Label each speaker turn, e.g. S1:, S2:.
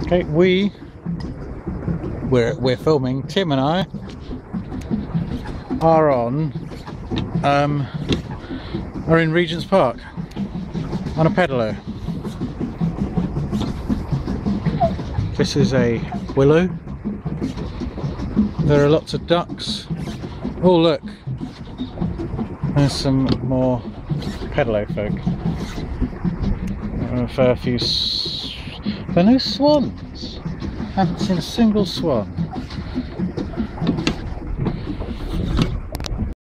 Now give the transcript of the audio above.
S1: Okay, we're filming. Tim and I are in Regent's Park on a pedalo. This is a willow. There are lots of ducks. Oh look, there's some more pedalo folk. A fair few. There are no swans. I haven't seen a single swan.